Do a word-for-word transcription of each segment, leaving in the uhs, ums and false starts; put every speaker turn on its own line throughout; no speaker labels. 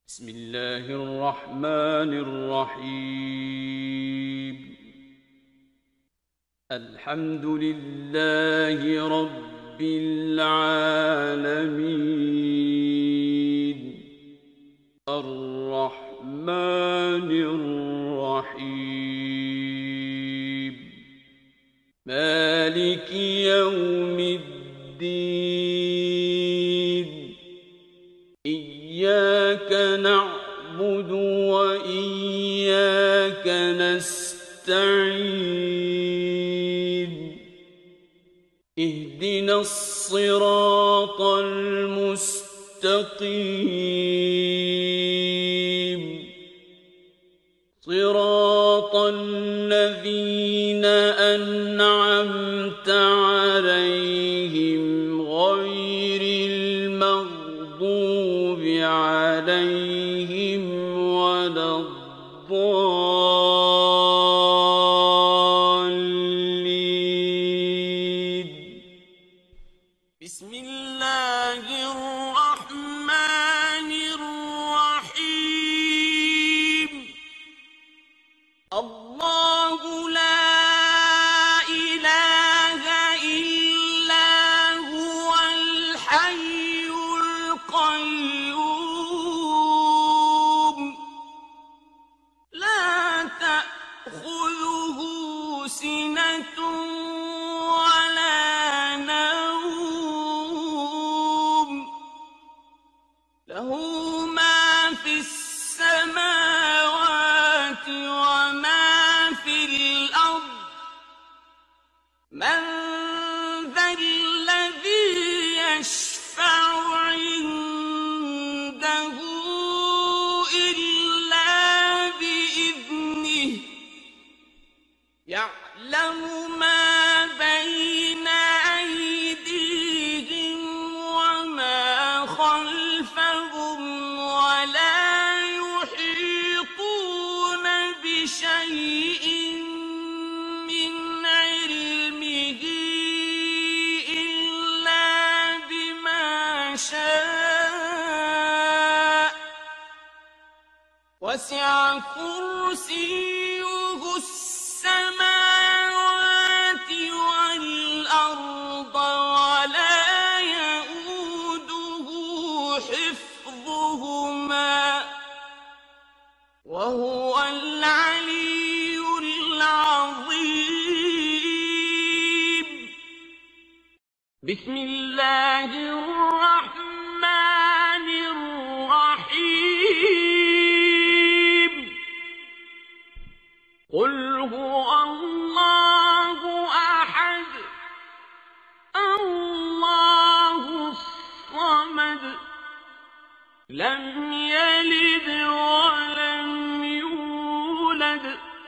بسم الله الرحمن الرحيم. الحمد لله رب العالمين الرحمن الرحيم مالك يوم الدين إياك نعبد وإياك نستعين اهدنا الصراط المستقيم صراط الذين أنعمت عليهم غير المغضوب عليهم ولا الضالين. بسم الله الرحمن الرحيم. الله لا إله إلا هو الحي القيوم لا تأخذه سنة ولا نوم له ما في السماوات وما في الأرض من ذا الذي يشفع عنده إلا بإذنه يعلم ما بين أيديهم وما خلفهم ولا يحيطون بشيء من علمه إلا بما شاء وسع كرسيه السماوات والأرض ولا يئوده حفظهما وهو العلي العظيم. بسم الله الرحمن الرحيم. قل هو الله أحد الله الصمد لم يلد ولم يولد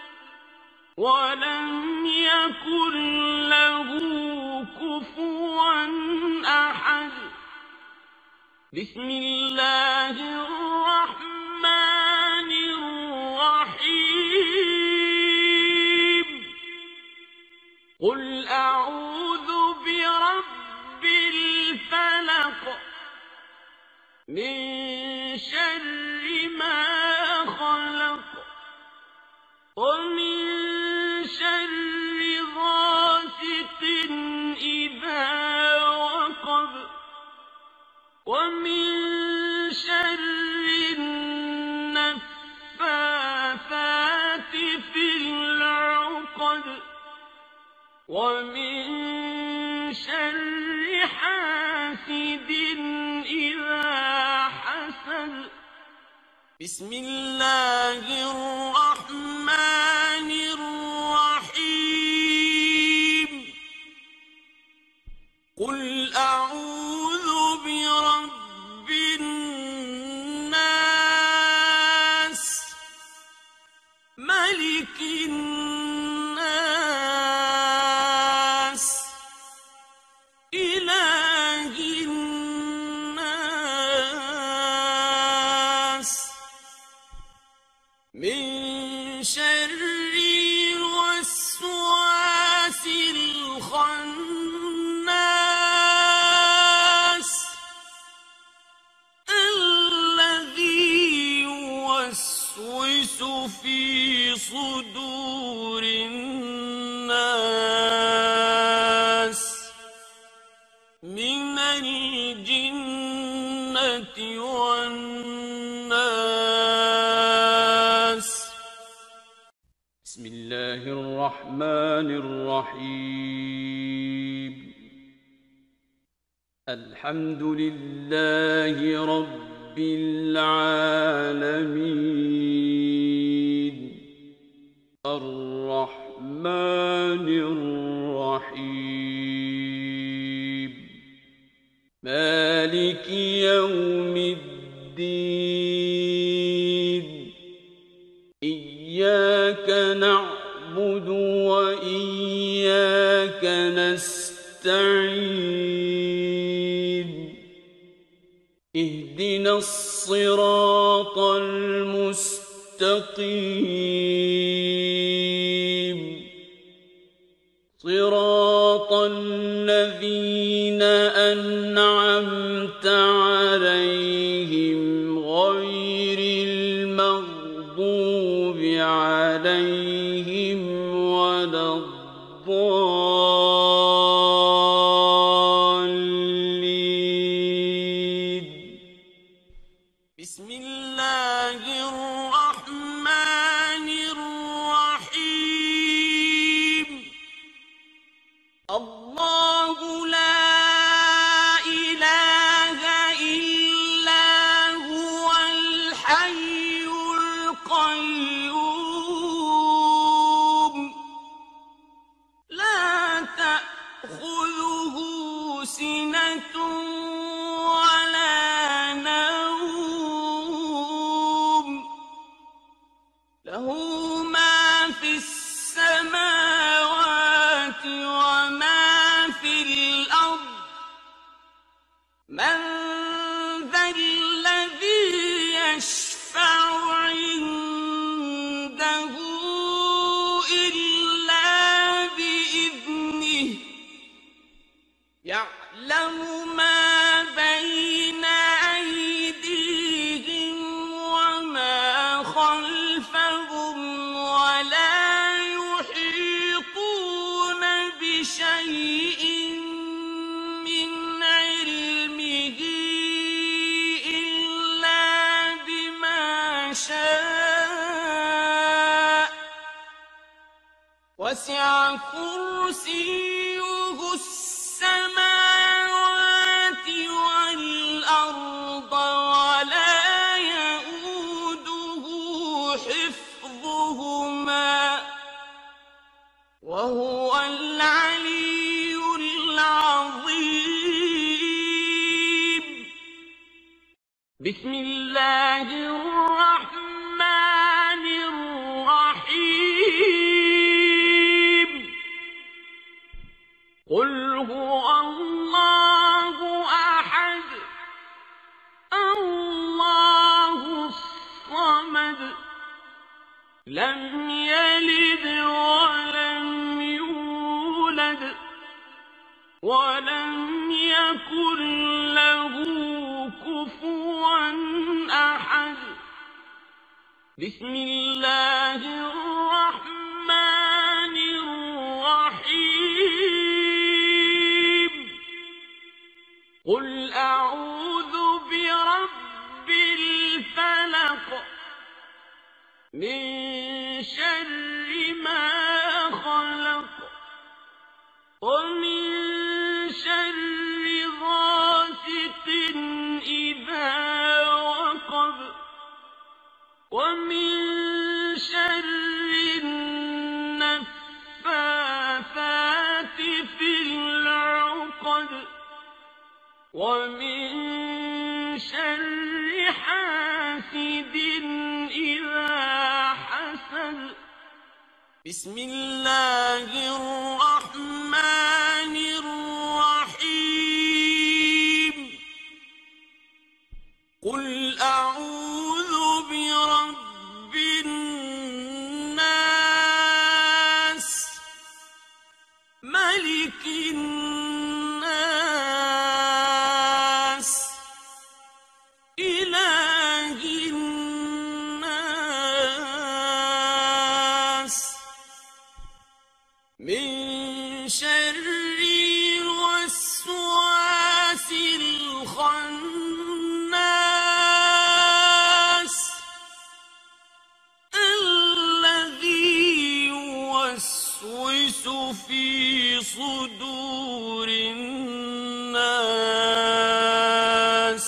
ولم يكن له كفوا أحد. بسم الله الرحمن الرحيم. قل أعوذ برب الفلق من شر ما خلق ومن شر غاسق إذا وقب ومن شر النفاثات في العقد ومن شر حاسد إذا حسد. بسم الله الرحمن الرحيم. قل أعوذ برب الناس ملك الناس إله الناس من شر الوسواس الخناس الذي في صدور الناس من الجنة والناس.
بسم الله الرحمن الرحيم. الحمد لله رب العالمين الرحمن الرحيم مالك يوم الدين. إياك نعبد وإياك نستعين. اهدنا الصراط المستقيم صراط الذين أنعمت عليهم غير المغضوب عليهم ولا الضالين.
بسم الله الرحمن الرحيم. الله لا إله إلا هو الحي القيوم لا تأخذه سنة ولا نوم له ما في السماوات وما في الأرض. من ذا الذي يشفع عنده إلا بإذنه. يعلم ما بين أيديهم وما خلفهم ولا يحيطون بشيء من علمه إلا بما شاء. وسع كرسيه السماوات والأرض ولا يئوده حفظهما وهو العلي العظيم. بسم الله الرحمن الرحيم. قل هو الله أحد الله الصمد لم يلد ولم يولد ولم يكن له كفوا أحد. بسم الله الرحمن الرحيم. قل أعوذ برب الفلق من شر ما خلق ومن شر غاسق إذا وقب ومن شر النفاثات في العقد ومن شر حاسد إذا حسد. بسم الله الرحمن الرحيم. قل أعوذ برب الناس ملك الناس إله الناس شر الوسواس الخناس الذي يوسوس في صدور الناس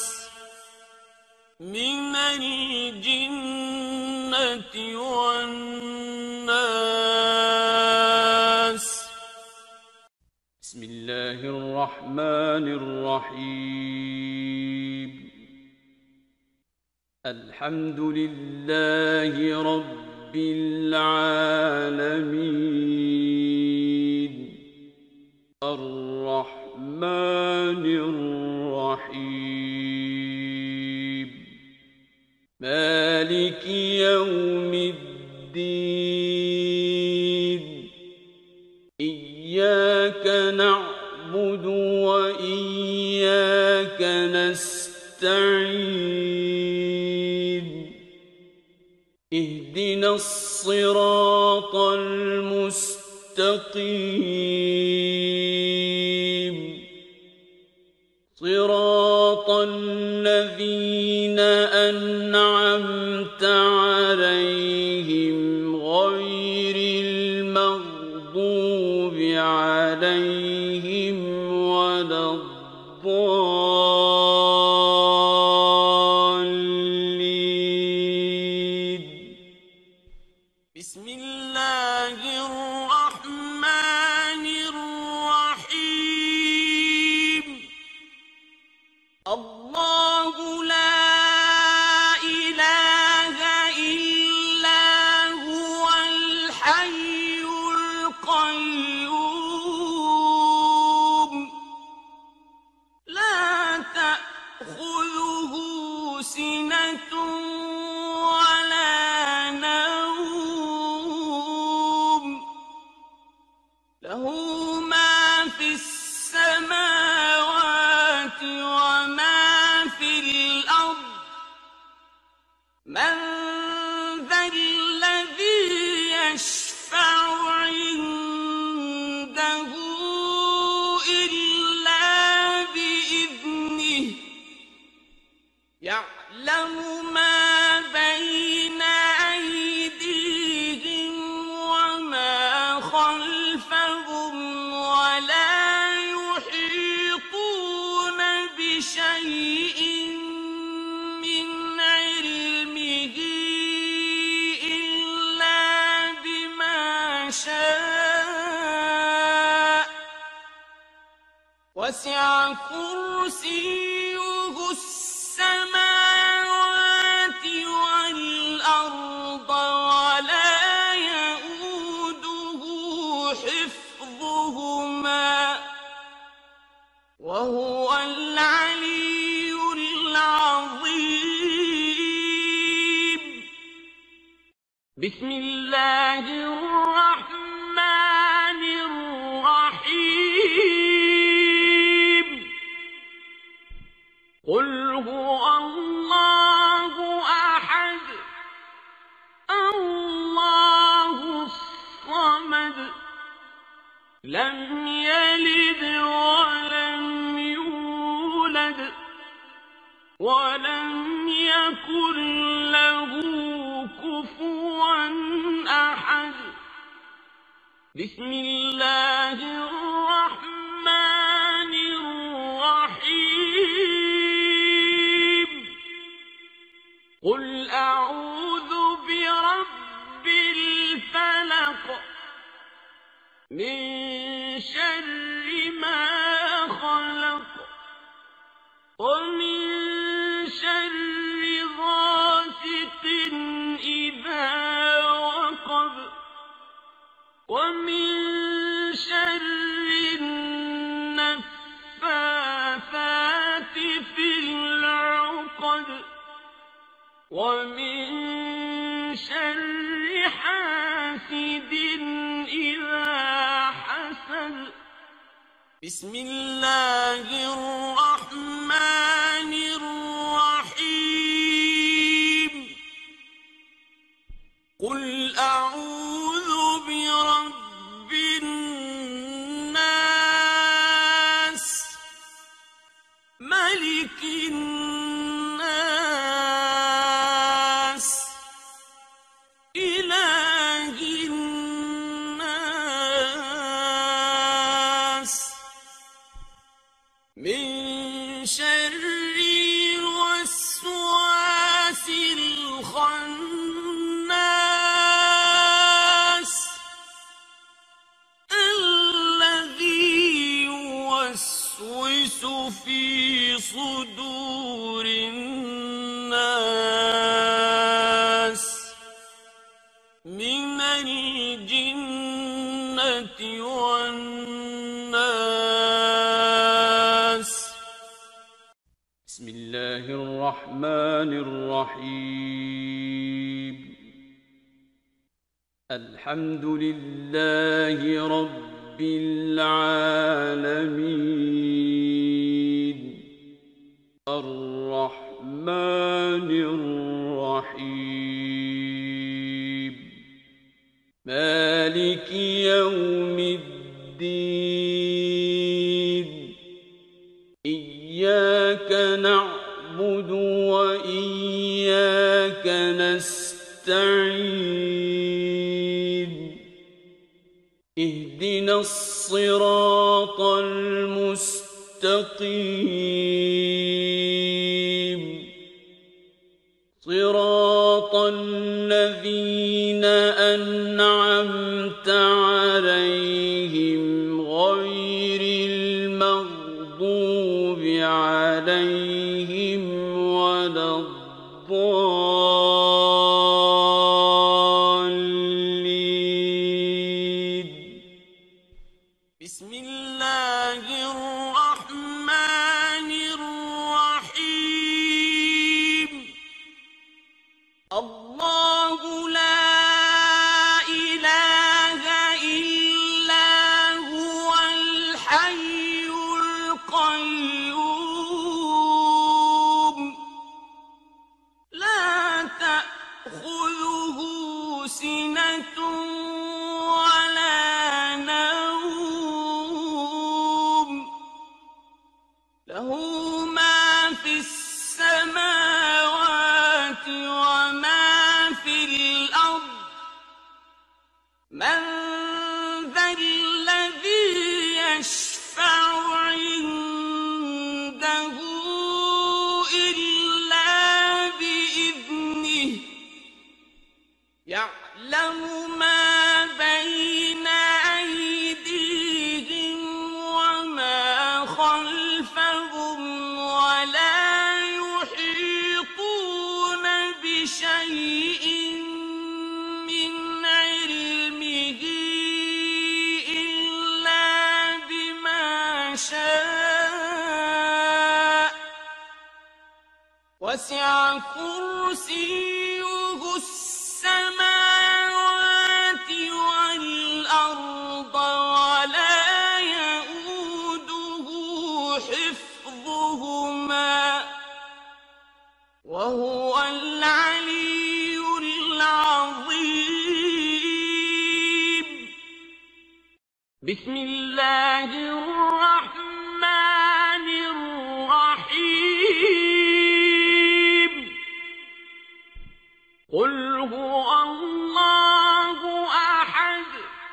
من الجنة والناس.
بسم الله الرحمن الرحيم. الحمد لله رب العالمين الرحمن الرحيم مالك يوم الدين إياك نعبد وإياك نستعين اهدنا الصراط المستقيم صراط الذين أنعمت عليهم غير المغضوب عليهم ولا الضالين.
بسم الله الرحمن الرحيم. الله لا إله إلا هو الحي القيوم لا تأخذه سنة ولا نوم له ما في السماوات وما في الأرض من ذا الذي يشفع عنده إلا بإذنه يعلم ما بين أيديهم وما خلفهم ولا يحيطون بشيء من علمه إلا بما شاء وسع كرسيه السماوات والأرض ولا يئوده حفظهما وهو العلي العظيم. بسم الله الرحمن الرحيم. قل هو الله أحد الله الصمد لم يلد ولم يولد ولم يكن له كفوا أحد. بسم الله الرحمن الرحيم. قل أعوذ برب الفلق من شر ما خلق ومن شر غاسق إذا وقب ومن شر النفاثات في العقد ومن شر حاسد إذا حسد. بسم الله الرحمن الرحيم. قل أعوذ برب الناس والناس.
بسم الله الرحمن الرحيم. الحمد لله رب العالمين الرحمن الرحيم مالك يوم الدين. إياك نعبد وإياك نستعين. اهدنا الصراط المستقيم صراط الذين أنعمت عليهم غير المغضوب عليهم ولا الضالين.
بسم الله الرحمن الرحيم. الله لا إله إلا هو الحي القيوم لا تأخذه سنة ولا نوم له ما في السماوات وما في الأرض. من ذا الذي يشفع عنده إلا بإذنه. يعلم ما بين أيديهم وما خلفهم ولا يحيطون بشيء من علمه إلا بما شاء. وسع كرسيه السماوات والأرض ولا يئوده حفظهما وهو العلي العظيم. بسم الله الرحمن الرحيم. قل هو الله أحد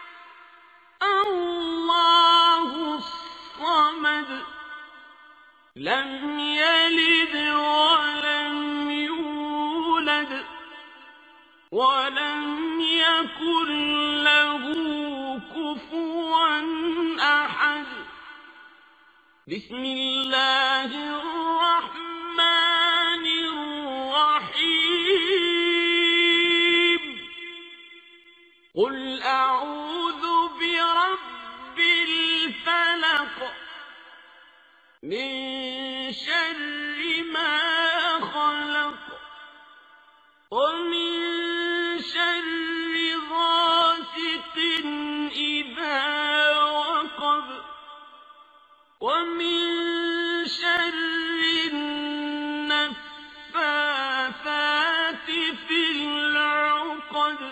الله الصمد لم يلد ولم يولد ولم يكن له كفوا أحد. بسم الله الرحمن الرحيم. قل أعوذ برب الفلق من شر ما خلق ومن شر غاسق إذا وقب ومن شر النفاثات في العقد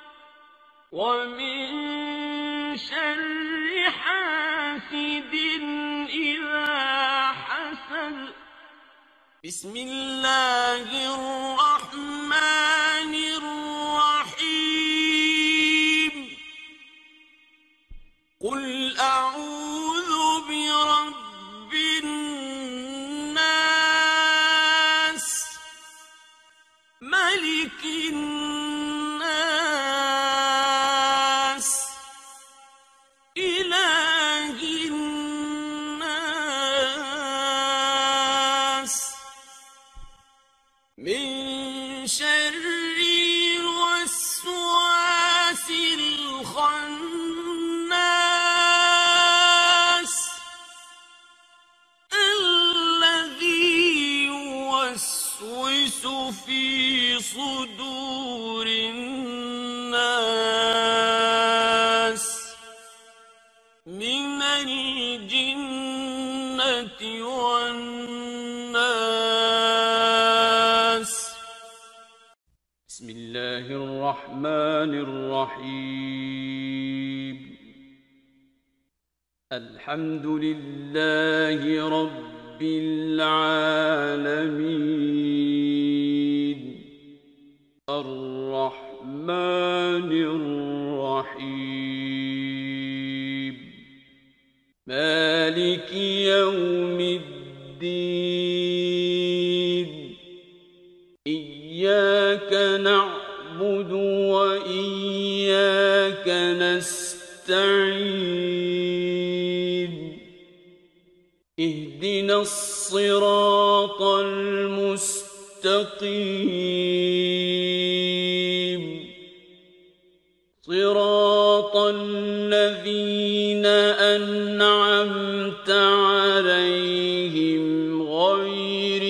ومن شر حاسد إذا حسد. بسم الله الرحمن الرحيم. قل أعوذ برب الناس ملك الناس إله الناس من شر الوسواس الخناس صدور الناس من الجنة والناس.
بسم الله الرحمن الرحيم. الحمد لله رب العالمين الرحمن الرحيم مالك يوم الدين إياك نعبد وإياك نستعين اهدنا الصراط المستقيم صراط الذين أنعمت عليهم غير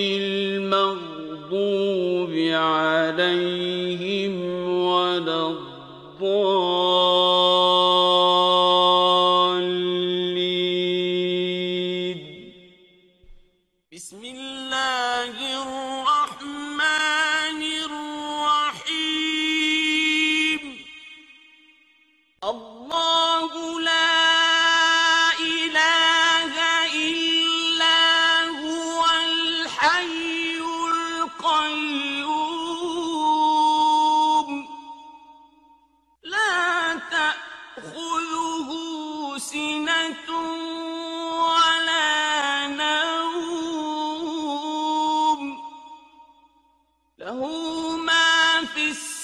المغضوب عليهم ولا الضالين.
بسم الله الرحمن الرحيم. الله لا إله إلا هو الحي القيوم لا تأخذه سنة ولا نوم له ما في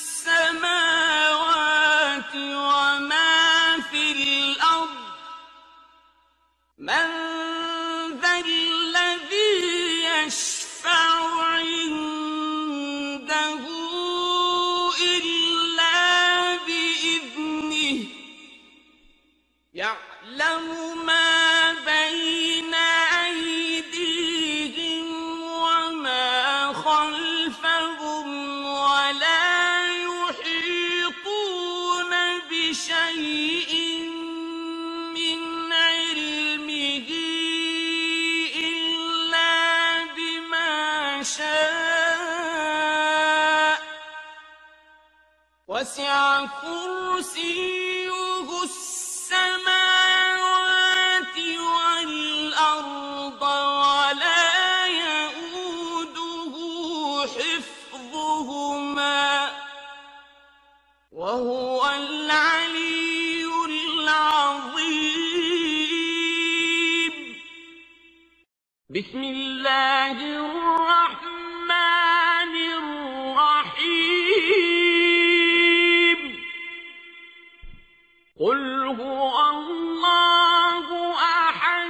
السماوات وما في الأرض. من ذا الذي يشفع عنده إلا بإذنه يعلم ما بين أيديهم وما خلفهم ولا يحيطون بشيء من علمه إلا بما شاء وسع كرسيه السماوات والأرض ولا يئوده حفظهما وهو العلي العظيم. بسم الله الرحمن الرحيم. قل هو الله أحد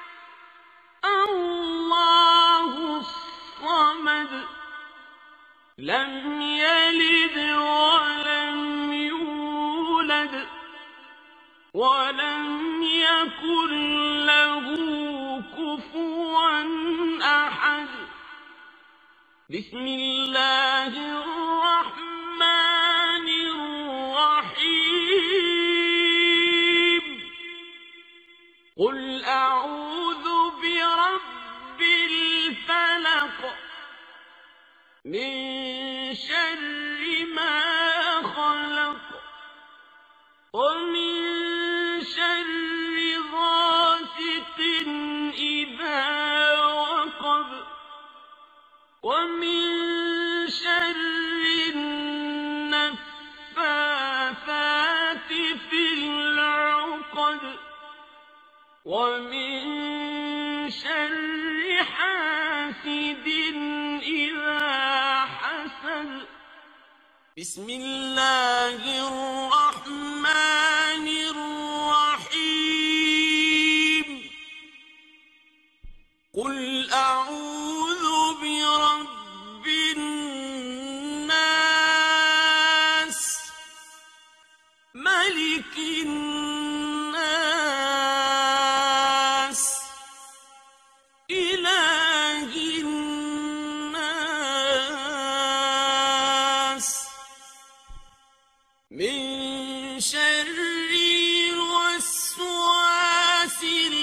الله الصمد لم يلد ولم يولد ولم يكن له كفوا أحد. بسم الله الرحمن الرحيم. قل أعوذ برب الفلق من شر ما خلق ومن شر غاسق إذا وقب ومن شر النفاثات في العقد ومن شر حاسد إذا حسد. بسم الله الرحمن الرحيم. قل أعوذ برب الناس ملك الناس إله الناس من شر الوسواس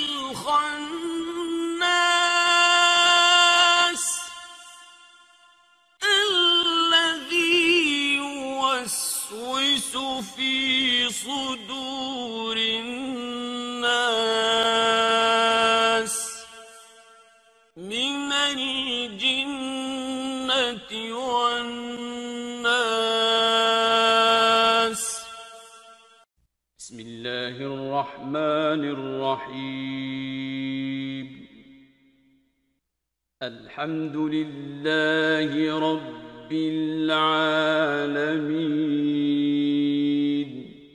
الخناس الذي يوسوس في صدور الناس من الجنة والناس.
بسم الله الرحمن الرحيم. الحمد لله رب العالمين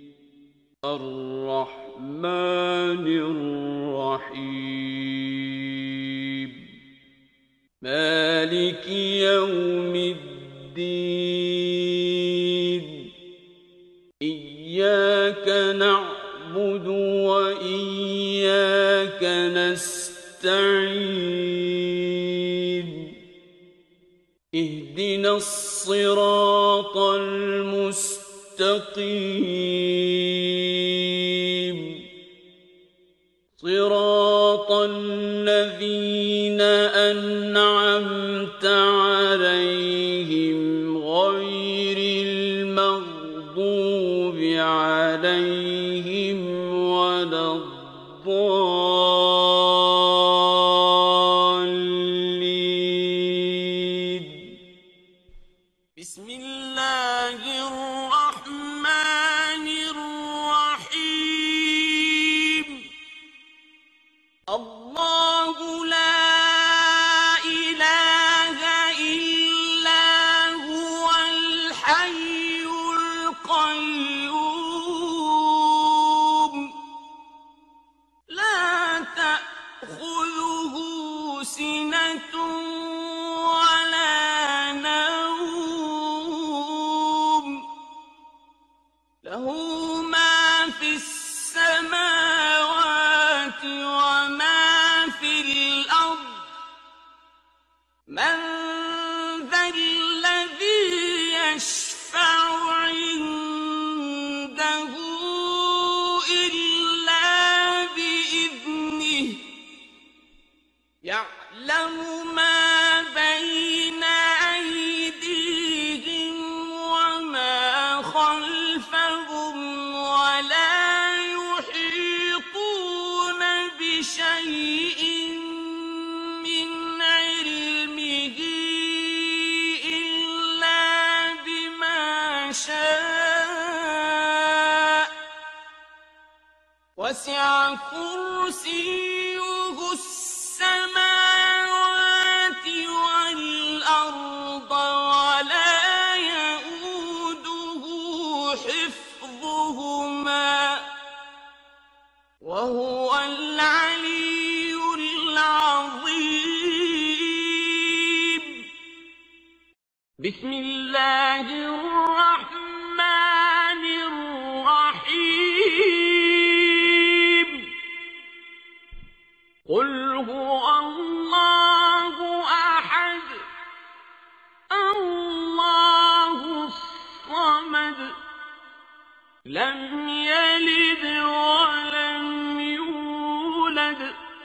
الرحمن الرحيم مالك يوم الدين إياك نعبد وإياك نستعين اهدنا الصراط المستقيم صراط الذين أنعمت عليهم غير المغضوب عليهم ولا الضالين.
بسم الله الرحمن الرحيم. الله لا إله إلا هو الحي القيوم لا تأخذه سنة ولا نوم له ما في السماوات وما في الأرض من ذا الذي يشفع عنده إلا بإذنه يعلم ما بين أيديهم وما خلفهم ولا يحيطون بشيء من علمه إلا بما شاء وسع كرسيه السماوات والأرض ولا يئوده حفظهما وهو العلي العظيم. بسم الله الرحمن الرحيم. قل هو الله أحد الله الصمد لم يلد ولم يولد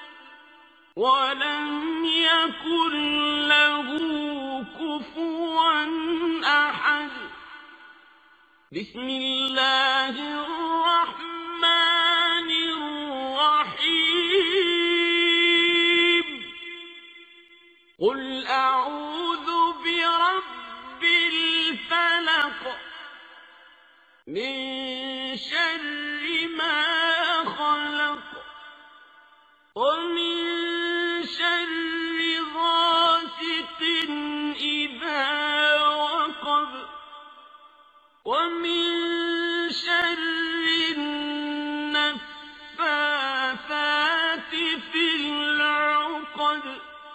ولم يكن له كفوا أحد. بسم الله الرحمن الرحيم. قل أعوذ برب الفلق من شر ما خلق ومن شر غاسق إذا وقب ومن شر النفاثات في العقد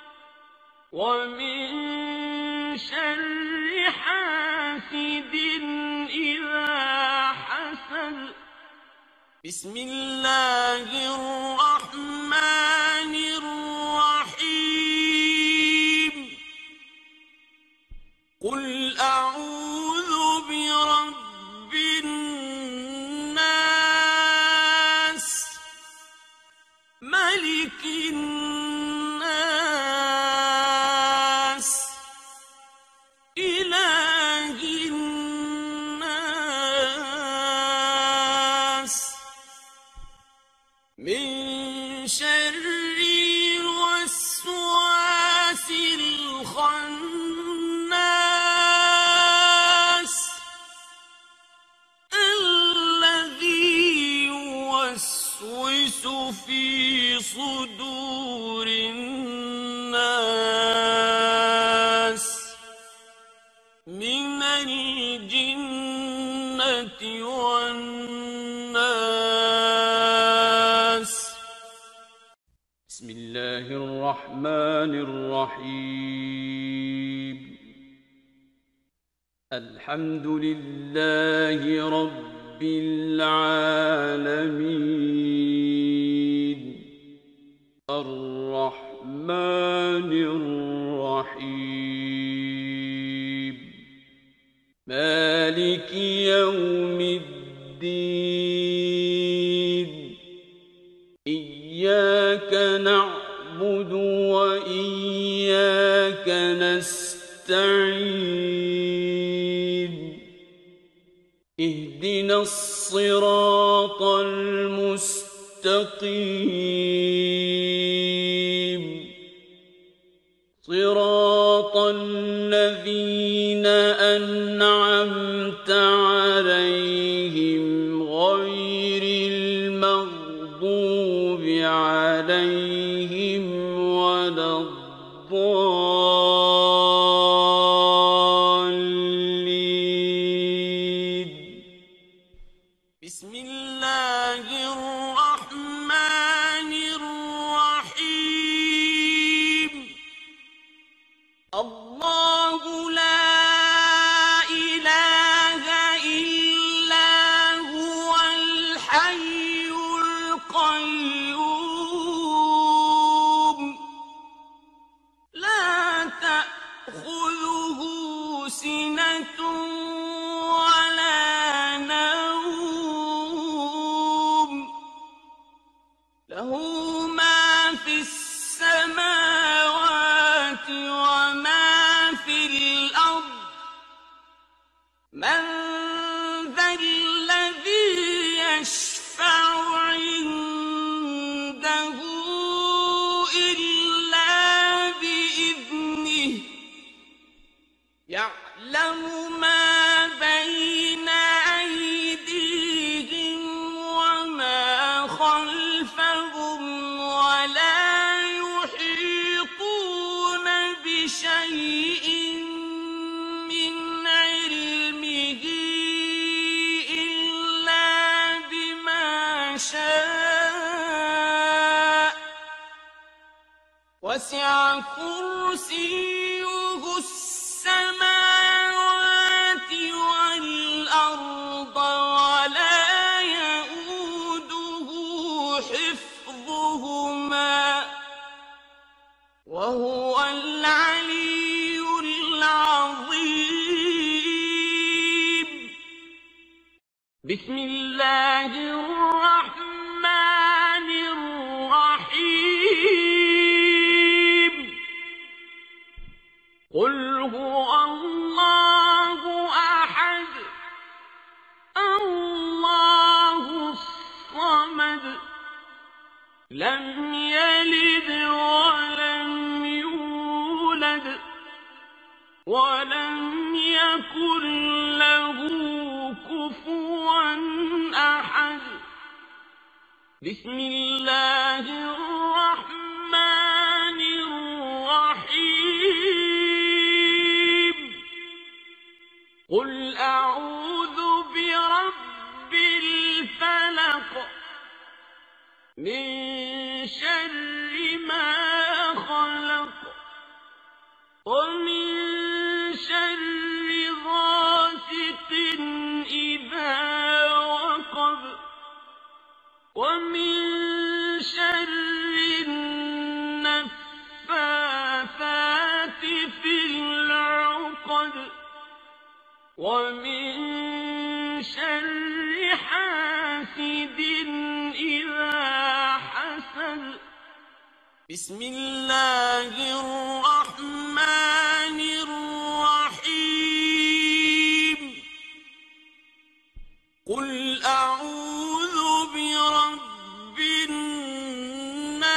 ومن شر حاسد إذا حسد. بسم الله الرحمن الرحيم. قل أعوذ برب الناس شر الوسواس الخناس الذي يوسوس في صدور الناس من الجنة والناس.
بسم الله الرحمن الرحيم. الحمد لله رب العالمين الرحمن الرحيم مالك يوم الدين إياك نعبد وإياك نستعين اهدنا الصراط المستقيم صراط الذين أنعمت عليهم غير المغضوب عليهم ولا الضالين.
بسم الله الرحمن الرحيم. الله لا إله إلا هو الحي القيوم لا تأخذه سنة ولا نوم له ما في السماوات وما في الأرض. من ذا الذي يشفع عنده إلا بإذنه يعلم ما بين أيديهم وما خلفهم ولا يحيطون بشيء من علمه إلا بما شاء وسع كرسيه السماوات والأرض ولا يئوده حفظهما وهو العلي العظيم. بسم الله الرحمن الرحيم. قل هو الله أحد الله الصمد لم يلد ولم يولد ولم يكن له كفوا أحد. بسم الله الرحمن الرحيم. قل أعوذ برب الفلق من شر ما خلق ومن شر غاسق إذا وقب ومن شر النفاثات في العقد ومن شر حاسد إذا حسد. بسم الله الرحمن الرحيم. قل أعوذ برب الناس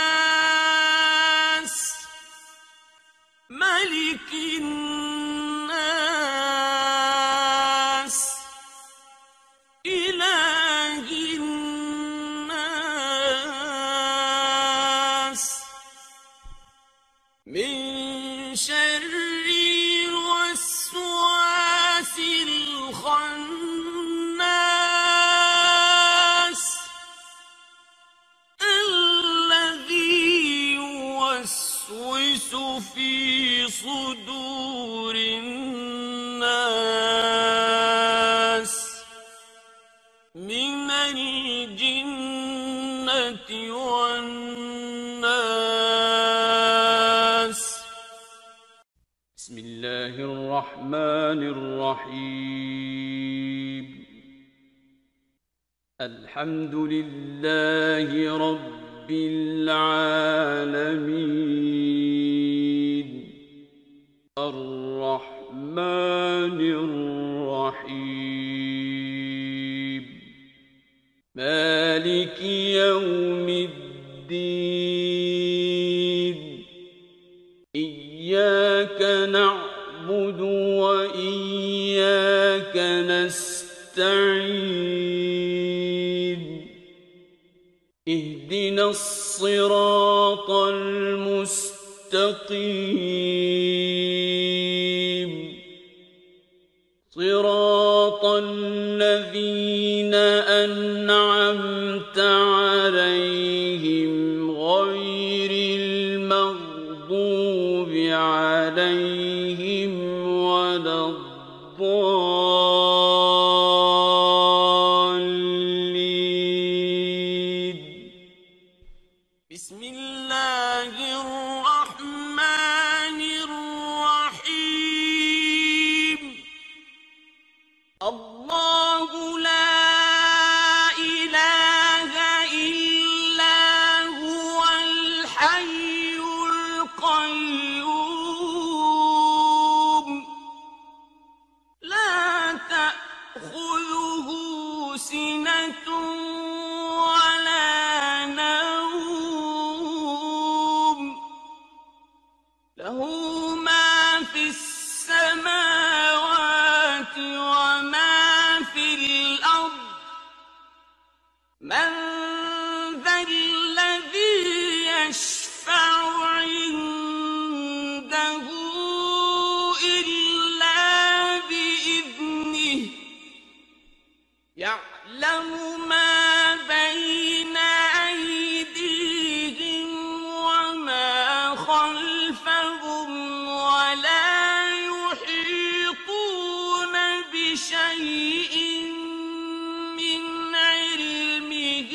والناس.
بسم الله الرحمن الرحيم. الحمد لله رب العالمين الرحمن الرحيم مالك يوم الدين. إياك نعبد وإياك نستعين. اهدنا الصراط المستقيم صراط الذين أنعمت عليهم غير المغضوب عليهم ولا الضالين.
بسم الله الرحمن الرحيم. الله لا إله إلا هو الحي القيوم لا تأخذه سنة ولا نوم له ما في السماوات وما في الأرض. من ذا الذي يشفع عنده إلا بإذنه. يعلم ما بين أيديهم وما خلفهم ولا يحيطون بشيء من علمه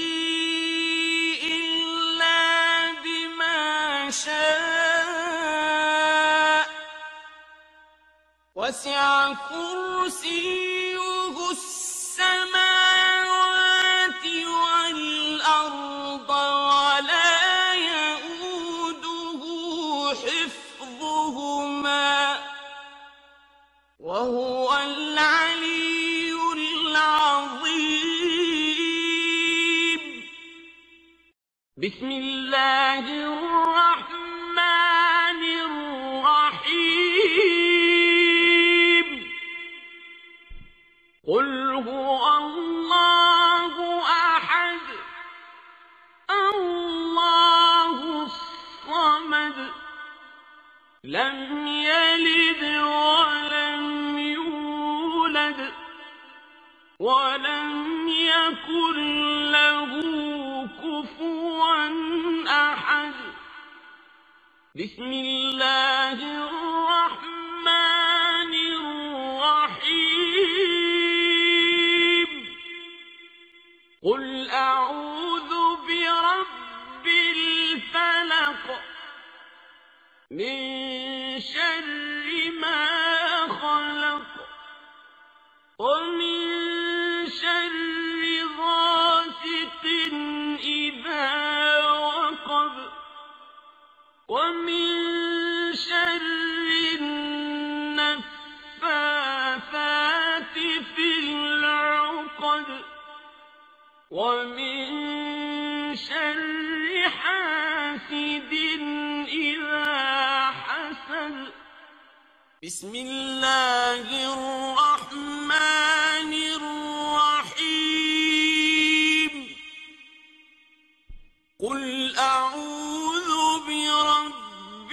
إلا بما شاء. وسع كرسيه السماوات والأرض ولا يئوده حفظهما وهو العلي العظيم. بسم الله الرحمن الرحيم. قل هو الله أحد الله الصمد لم يلد ولم يولد ولم يكن له كفوا أحد. بسم الله الرحمن الرحيم. قل أعوذ برب الفلق من شر ما خلق ومن شر غاسق إذا وقب ومن شر النفاثات في العقد ومن شر حاسد إذا حسد. بسم الله الرحمن الرحيم. قل أعوذ برب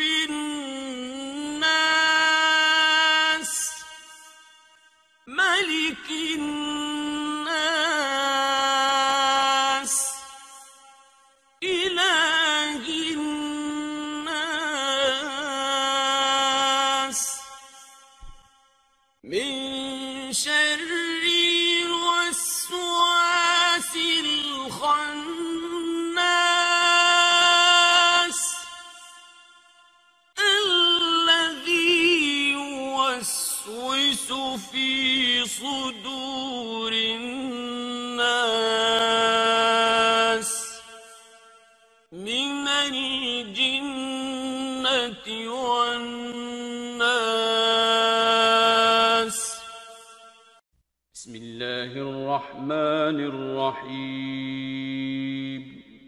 الناس ملك الناس إله الناس من شر
بسم الله الرحمن الرحيم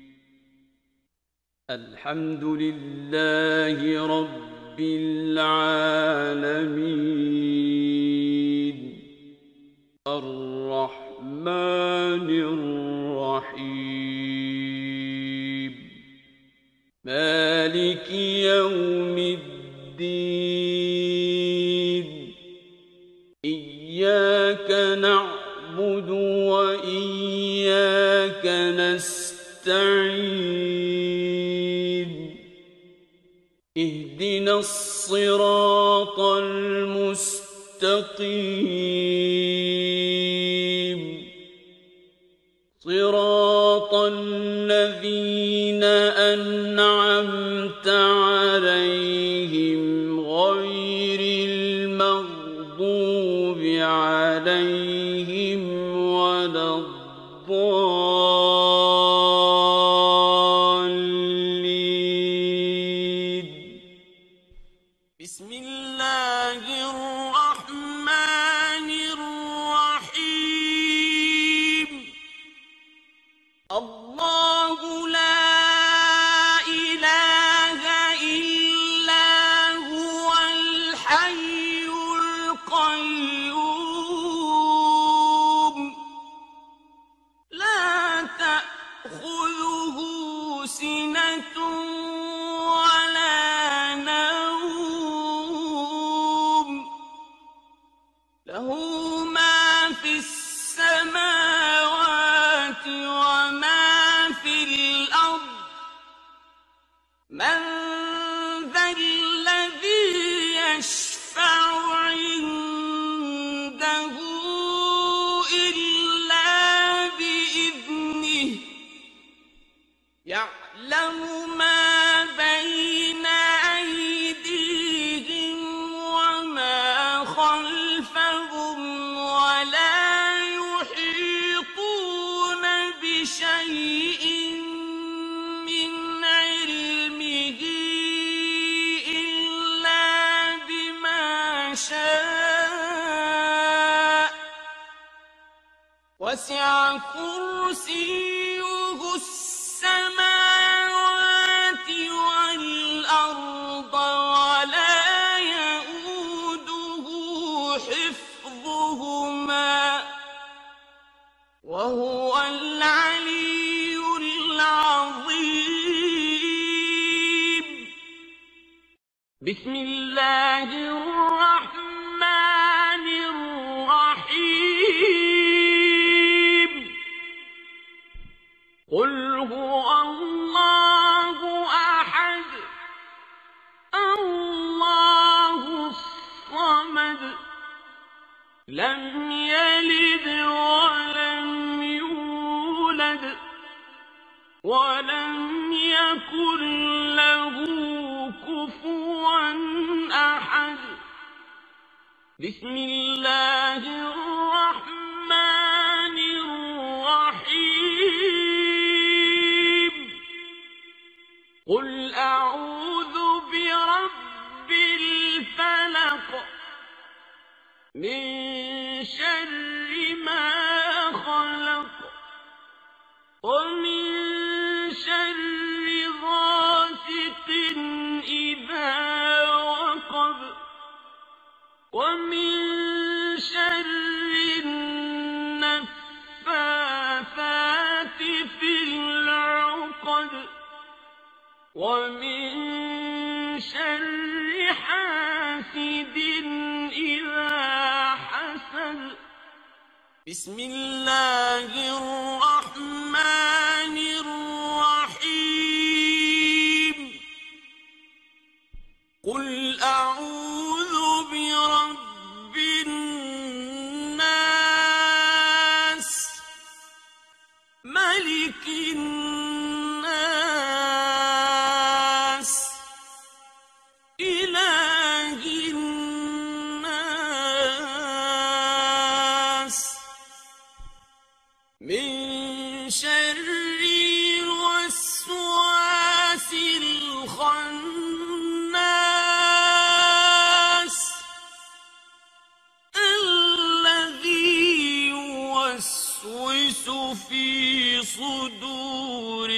الحمد لله رب العالمين الرحمن الرحيم مالك يوم الدين إياك نعبد وإياك نستعين اهدنا الصراط المستقيم صراط الذين أنعمت عليهم غير المغضوب عليهم ولا الضالين
بسم الله الرحمن الرحيم الله لا إله إلا هو الحي القيوم لا تأخذه سنة ولا نوم له ما في السماوات وما في الأرض من ذا الذي يشفع عنده إلا بإذنه يعلم ما بين أيديهم وما خلفهم ولا يحيطون بشيء من علمه إلا بما شاء وسع كرسيه السماوات والأرض ولا يئوده حفظهما وهو العلي العظيم بسم الله الرحمن الرحيم قل هو الله أحد الله الصمد لم يلد ولم يولد ولم يكن له كفوا أحد بسم الله الرحمن الرحيم قل أعوذ برب الفلق من شر ما خلق ومن شر غاسق إذا وقب ومن شر النفاثات في العقد ومن شر حاسد إذا حسد بسم الله الرحمن الرحيم قل أعوذ برب الناس ملك الناس إله الناس من شر الوسواس الخناس الذي في صدور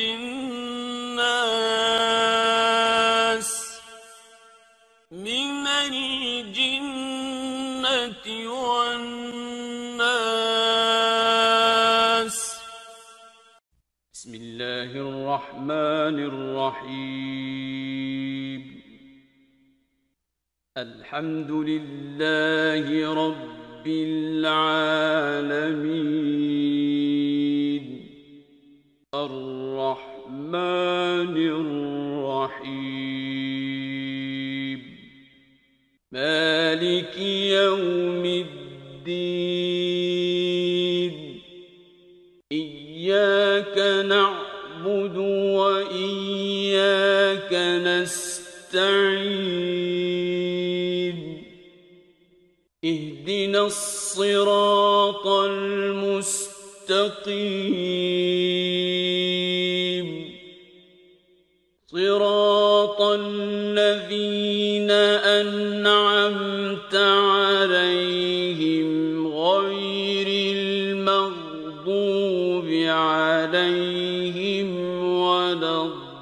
الناس من الجنة والناس.
بسم الله الرحمن الرحيم. الحمد لله رب العالمين الرحمن الرحيم مالك يوم الدين إياك نعبد وإياك نستعين اهدنا الصراط المستقيم صراط الذين أنعمت عليهم غير المغضوب عليهم ولا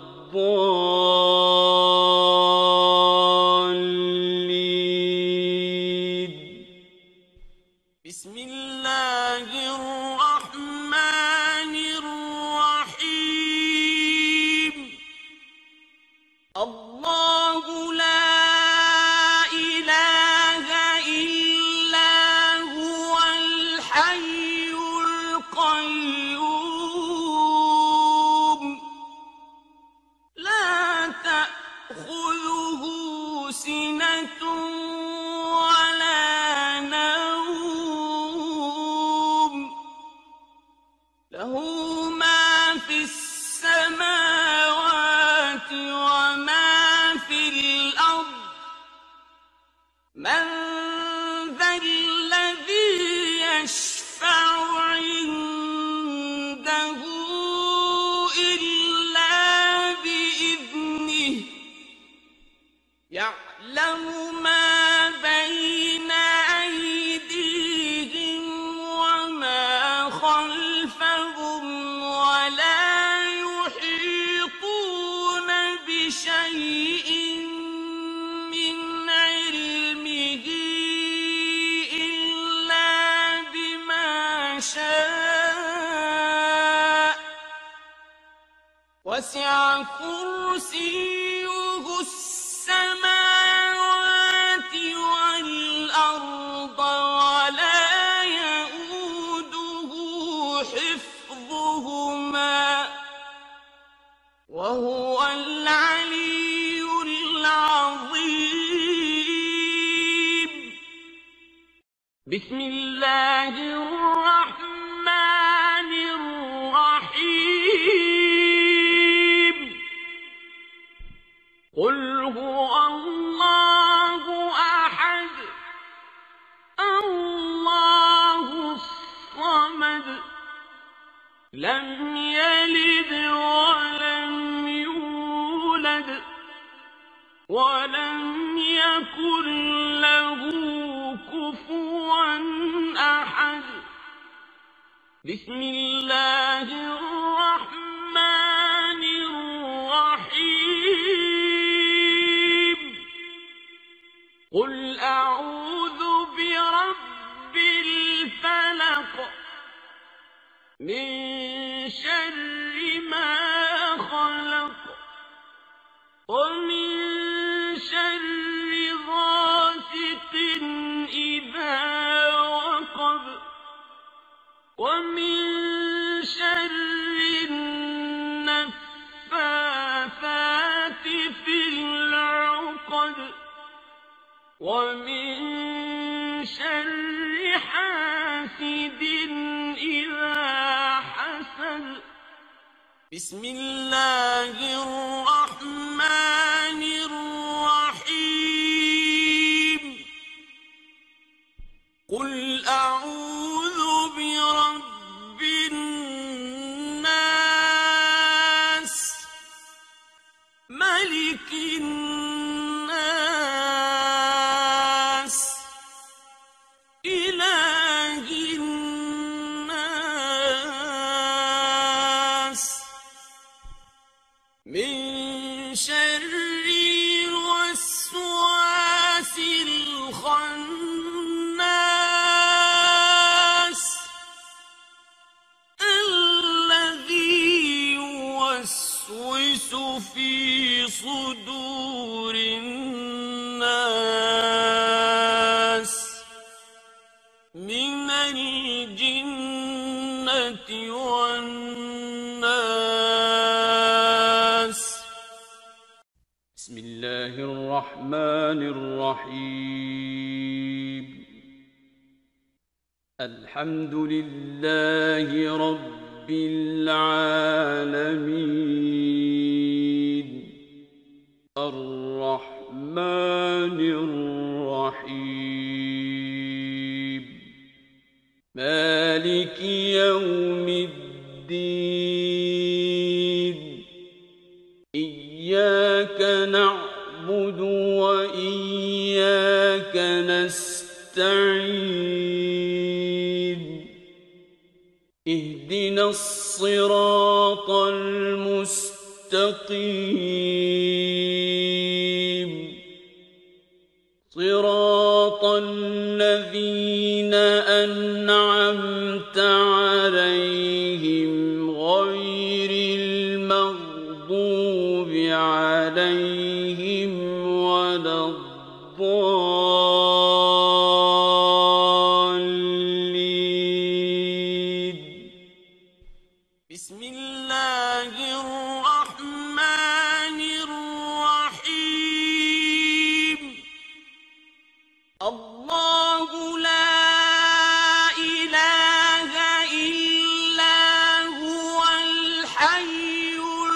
الضالين.
بسم الله الرحمن الرحيم. الله لا إله إلا هو الحي القيوم لا تأخذه سنة ولا نوم له ما في السماوات وما في الأرض. من ذا الذي يشفع عنده إلا بإذنه يعلم ما بين أيديهم وما خلفهم ولا يحيطون بشيء من علمه إلا بما شاء وسع كرسيه السماوات والأرض ولا يئوده حفظهما وهو العلي العظيم. بسم الله الرحمن الرحيم. قل هو الله أحد الله الصمد لم يلد ولم يولد ولم يكن له كفوا أحد. بسم الله الرحمن الرحيم. قل أعوذ برب الفلق من شر ما خلق ومن شر غاسق إذا وقب ومن شر النفاثات في العقد ومن شر حاسد إذا حسد. بسم الله الرحمن الرحيم. قل أعوذ برب الناس ملك الناس إله الناس شر الوسواس الخناس الذي يوسوس في صدور الناس من الجنة والناس.
بسم الله الرحمن الرحيم. الحمد لله رب العالمين الرحمن الرحيم مالك يوم الدين إياك نعبد وإياك نستعين اهدنا الصراط المستقيم صراط الذين أنعمت عليهم غير المغضوب عليهم ولا الضالين.
بسم الله الرحمن الرحيم. الله لا إله إلا هو الحي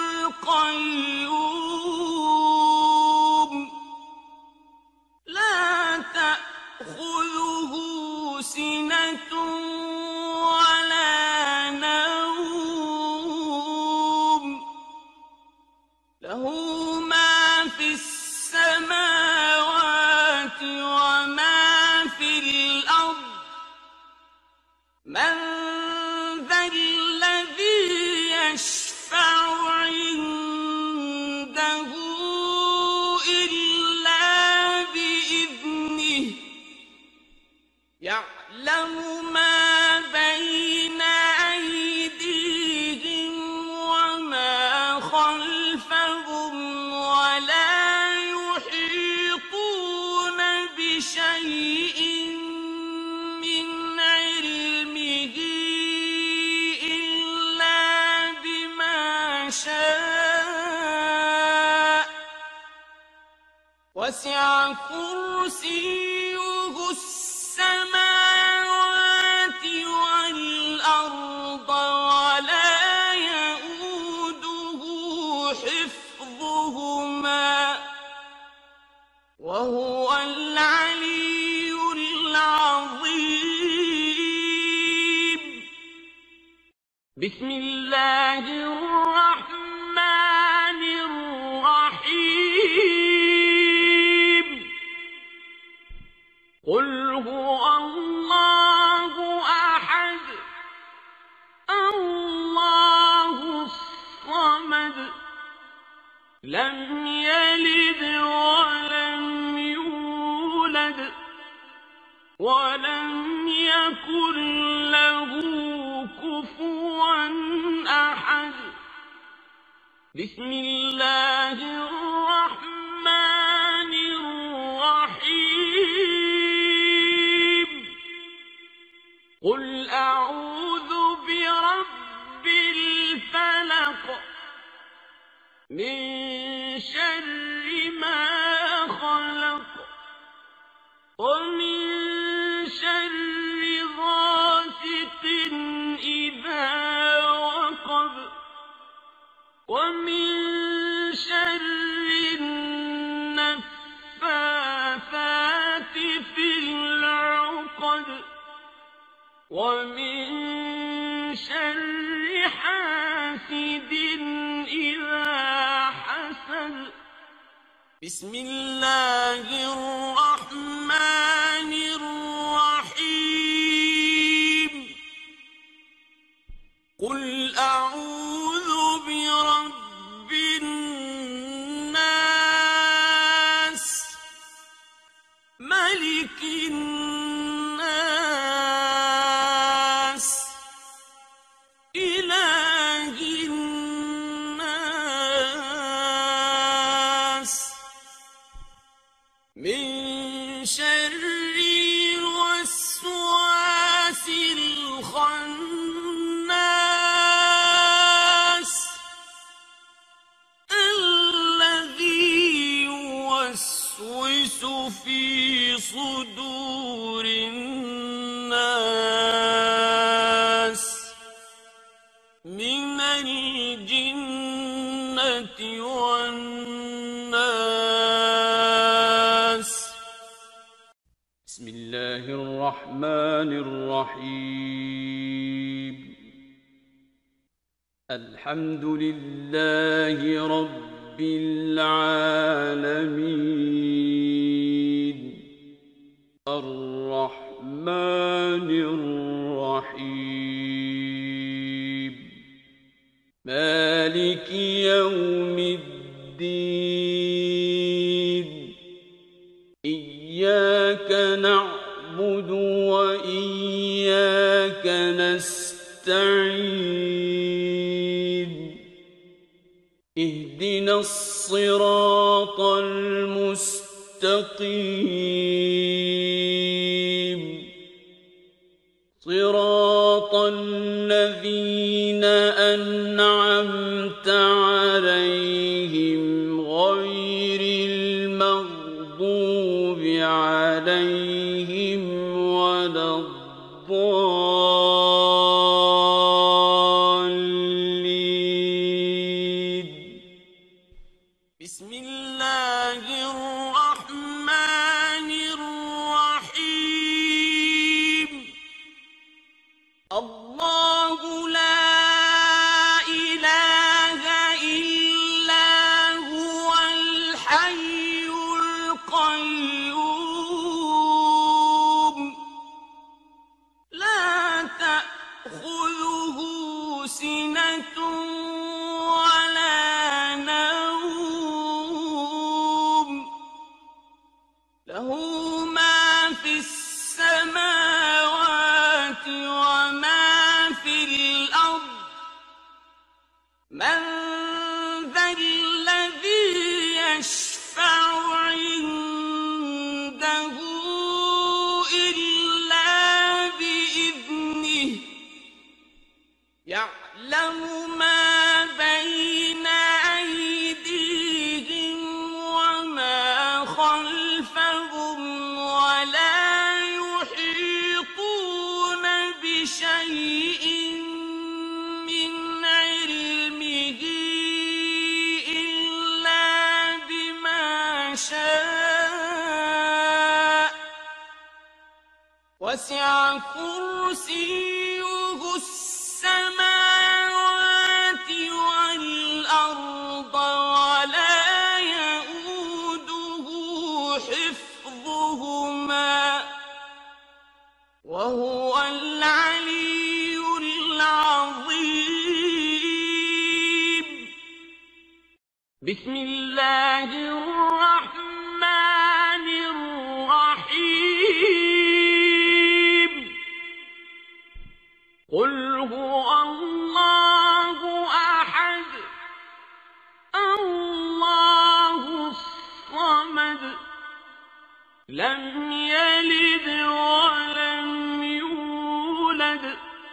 القيوم لا تأخذه سنة ولا نوم له ما في السماوات وما في الأرض. من ذا الذي يشفع عنده إلا بإذنه يعلم ما بين أيديهم وما خلفهم ولا يحيطون بشيء من علمه إلا بما شاء وسع كرسيه السماوات والأرض ولا يئوده حفظهما وهو العلي العظيم. بسم الله الرحمن الرحيم. قل هو الله أحد الله الصمد لم يلد ولم يولد ولم يكن له كفوا أحد. بسم الله الرحمن الرحيم. قل أعوذ برب الفلق من شر ما خلق ومن شر غاسق إذا وقب ومن شر النفاثات في العقد ومن شر حاسد إذا حسد. بسم الله الرحمن الرحيم. قل أعوذ برب الناس شر الوسواس الخناس الذي يوسوس في صدور الناس من الجنة والناس.
بسم الله الرحمن الرحيم. الحمد لله رب العالمين الرحمن الرحيم مالك يوم الدين إياك نعبد وإياك نستعين اهدنا الصراط المستقيم صراط الذين أنعمت عليهم غير المغضوب عليهم ولا الضالين.
بسم الله الرحمن الرحيم. الله لا إله إلا هو الحي القيوم لا تأخذه سنة ولا نوم له ما في السماوات وما في الأرض. من ذا الذي يشفع عنده إلا بإذنه يعلم ما بين أيديهم وما خلفهم ولا يحيطون بشيء من علمه إلا بما شاء وسع كرسيه السماوات والأرض ولا يئوده حفظهما وهو العلي العظيم. بسم الله الرحمن الرحيم. قل هو الله أحد الله الصمد لم يلد ولم يولد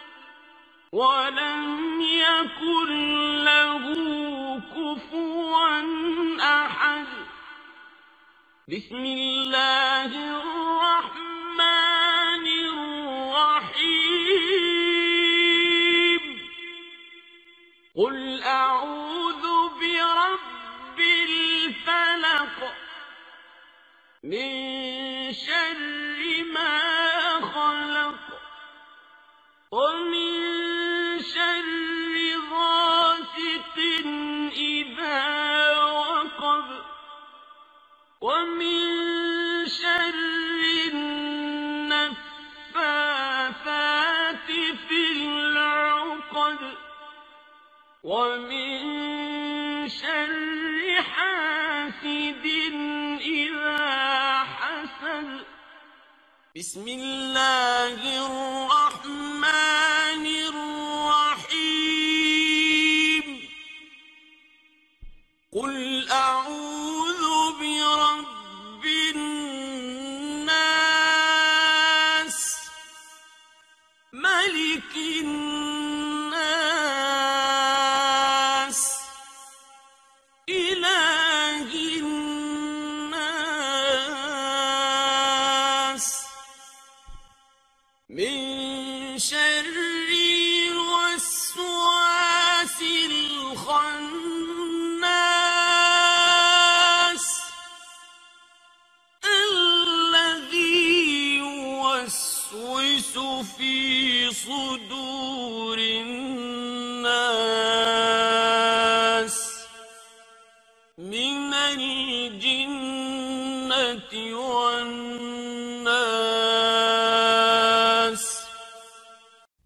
ولم يكن له كفوا أحد. بسم الله الرحمن الرحيم. قل أعوذ برب الفلق من شر ما خلق ومن شر غاسق إذا وقب ومن شر النفاثات في العقد ومن شر حاسد إذا حسد. بسم الله الرحمن الرحيم. قل أعوذ برب الناس من شر الوسواس الخناس الذي يوسوس في صدور الناس من الجنة والناس